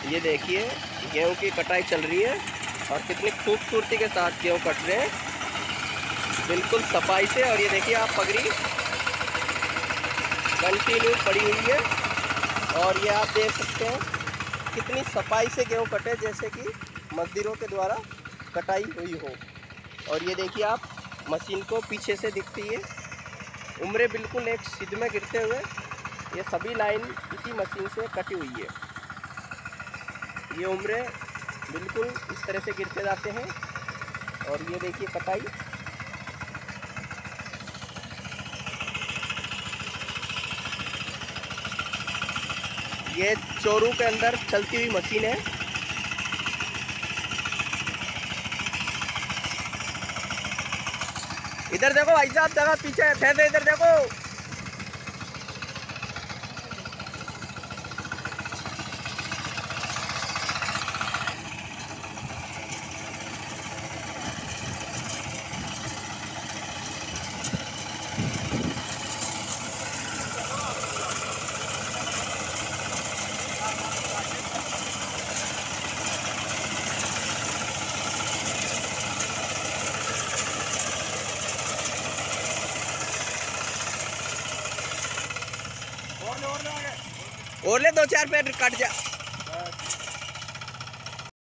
ये देखिए गेहूं की कटाई चल रही है और कितनी खूबसूरती के साथ गेहूं कट रहे हैं, बिल्कुल सफाई से। और ये देखिए आप पगड़ी कंटिन्यू पड़ी हुई है और ये आप देख सकते हैं कितनी सफाई से गेहूं कटे, जैसे कि मजदूरों के द्वारा कटाई हुई हो। और ये देखिए आप मशीन को पीछे से दिखती है, उम्रें बिल्कुल एक सीध में गिरते हुए ये सभी लाइन इसी मशीन से कटी हुई है। ये उम्रें बिल्कुल इस तरह से गिरते जाते हैं। और ये देखिए कटाई, ये चोरू के अंदर चलती हुई मशीन है। इधर देखो भाई साहब, जगह पीछे फेंक दे, इधर देखो। और ले 2-4 पेड़ कट जा।